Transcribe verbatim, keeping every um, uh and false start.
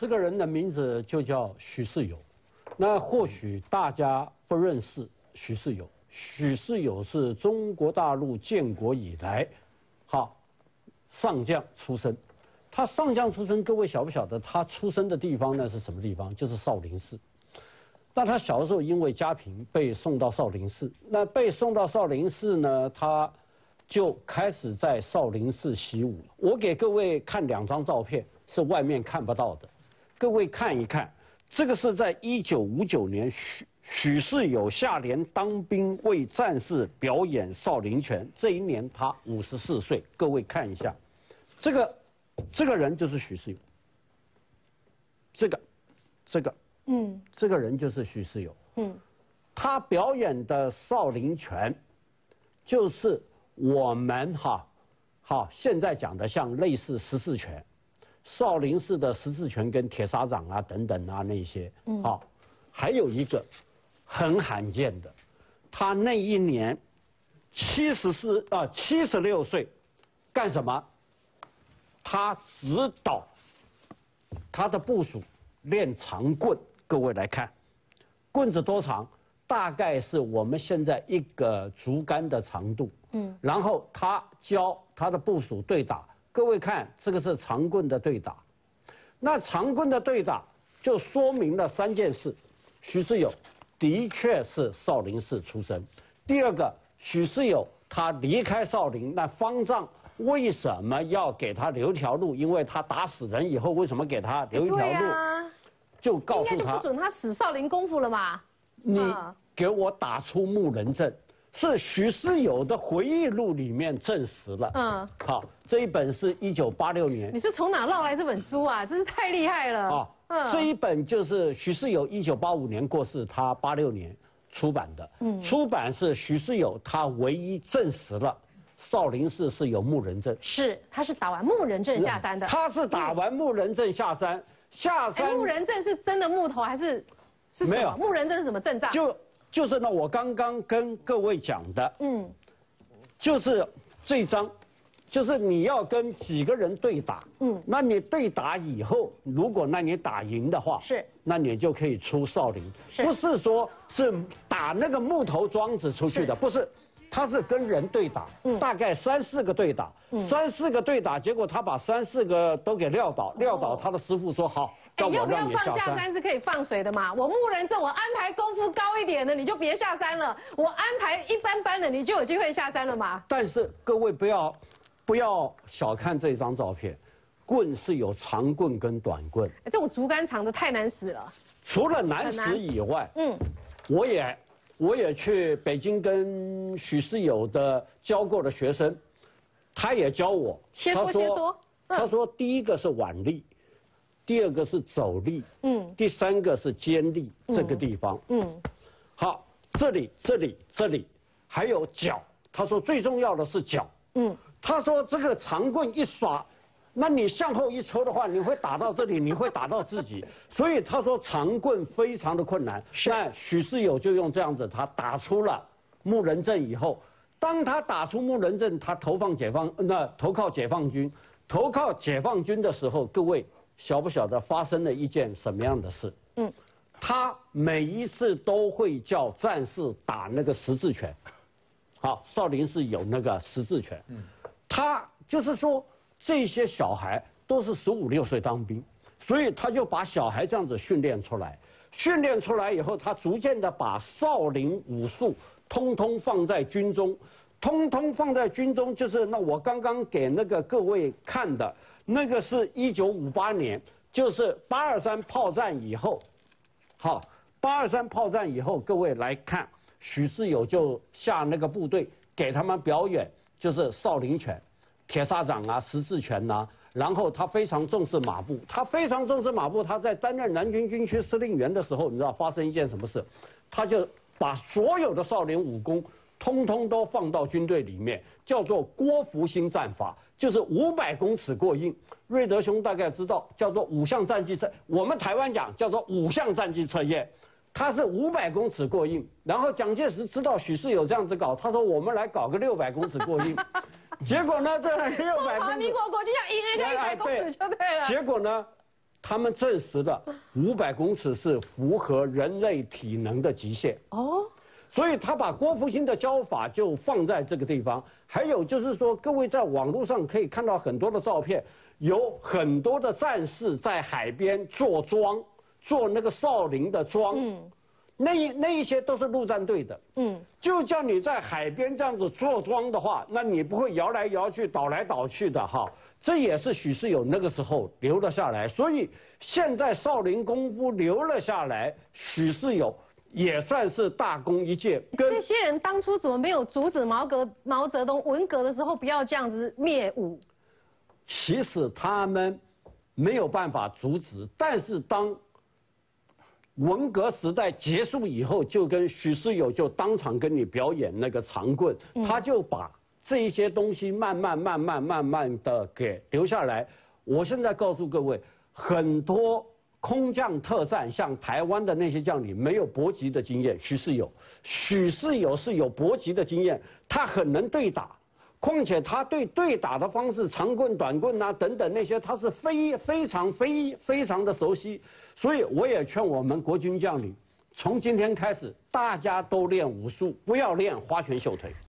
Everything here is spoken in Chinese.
这个人的名字就叫许世友。那或许大家不认识许世友，许世友是中国大陆建国以来，好上将出身。他上将出身，各位晓不晓得他出生的地方呢是什么地方？就是少林寺。那他小的时候因为家贫被送到少林寺，那被送到少林寺呢，他就开始在少林寺习武。我给各位看两张照片，是外面看不到的，各位看一看。这个是在一九五九年许许世友下连当兵为战士表演少林拳，这一年他五十四岁。各位看一下，这个这个人就是许世友，这个这个嗯，这个人就是许世友。嗯，他表演的少林拳，就是我们哈好现在讲的像类似十字拳。少林寺的十字拳跟铁砂掌啊等等啊那些，嗯，好，还有一个很罕见的，他那一年七十四啊七十六岁，干什么？他指导他的部属练长棍。各位来看，棍子多长？大概是我们现在一个竹竿的长度。嗯，然后他教他的部属对打。各位看，这个是长棍的对打。那长棍的对打就说明了三件事：许世友的确是少林寺出身。第二个，许世友他离开少林，那方丈为什么要给他留条路？因为他打死人以后，为什么给他留一条路？啊、就告诉他，应该就不准他使少林功夫了嘛。 你给我打出木人阵。是许世友的回忆录里面证实了。嗯，好，这一本是一九八六年。 你是从哪捞来这本书啊？真是太厉害了。啊，嗯， 这一本就是许世友一九八五年过世，他八六年出版的。嗯，出版是许世友他唯一证实了少林寺是有木人阵。 是，他是打完木人阵下山的。 他是打完木人阵下山，嗯、下山。 木人阵是真的木头还是？是没有。木人阵是什么阵仗？ 就。就是呢，我刚刚跟各位讲的，嗯，就是这张，就是你要跟几个人对打，嗯，那你对打以后，如果那你打赢的话， 是， 那你就可以出少林，不是说是打那个木头桩子出去的，不是，他是跟人对打，嗯，大概三四个对打，嗯，三四个对打，结果他把三四个都给撂倒，撂倒，他的师傅说好。 哎，要不要放下山是可以放水的嘛？我木人阵我安排功夫高一点的，你就别下山了；我安排一般般的，你就有机会下山了嘛。 但是各位不要不要小看这张照片，棍是有长棍跟短棍。 这种竹竿长的太难使了。 除了难使以外，嗯，我也我也去北京跟许世友的教过的学生，他也教我。 切磋切磋。 他说第一个是腕力。第二个是走力，嗯，第三个是肩力，这个地方，嗯，好，这里、这里、这里，还有脚。他说最重要的是脚，嗯，他说这个长棍一耍，那你向后一抽的话，你会打到这里，你会打到自己，所以他说长棍非常的困难。那许世友就用这样子，他打出了木人阵以后，当他打出木人阵，他投放解放，那投靠解放军，投靠解放军的时候，各位。晓不晓得发生了一件什么样的事？嗯，他每一次都会叫战士打那个十字拳。好，少林寺有那个十字拳。嗯，他就是说这些小孩都是十五六岁当兵，所以他就把小孩这样子训练出来。训练出来以后，他逐渐的把少林武术通通放在军中，通通放在军中，就是那我刚刚给那个各位看的。那个是一九五八年，就是八二三炮战以后，好，八二三炮战以后，各位来看，许世友就下那个部队给他们表演，就是少林拳、铁砂掌啊、十字拳呐、啊。然后他非常重视马步，他非常重视马步。他在担任南军军区司令员的时候，你知道发生一件什么事？他就把所有的少林武功通通都放到军队里面，叫做郭福兴战法。就是五百公尺过硬，瑞德兄大概知道，叫做五项战绩测，我们台湾讲叫做五项战绩测验，他是五百公尺过硬。然后蒋介石知道许世友这样子搞，他说我们来搞个六百公尺过硬。结果呢，这六百公尺， 中华民国国军要硬一下一百公尺就对了。 结果呢， 他们证实了五百公尺是符合人类体能的极限。哦。所以他把郭复兴的教法就放在这个地方。还有就是说，各位在网络上可以看到很多的照片，有很多的战士在海边做庄，做那个少林的庄。嗯。那那一些都是陆战队的。嗯。就叫你在海边这样子做庄的话，那你不会摇来摇去、倒来倒去的哈。这也是许世友那个时候留了下来，所以现在少林功夫留了下来，许世友。也算是大功一件。 这些人当初怎么没有阻止毛革毛泽东文革的时候不要这样子灭武？ 其实他们没有办法阻止，但是当文革时代结束以后，就跟许世友就当场跟你表演那个长棍，嗯、他就把这一些东西慢慢慢慢慢慢的给留下来。我现在告诉各位，很多。空降特战，像台湾的那些将领没有搏击的经验，许世友，许世友是有搏击的经验，他很能对打，况且他对对打的方式，长棍、短棍啊等等那些，他是非非常非非常的熟悉，所以我也劝我们国军将领，从今天开始，大家都练武术，不要练花拳绣腿。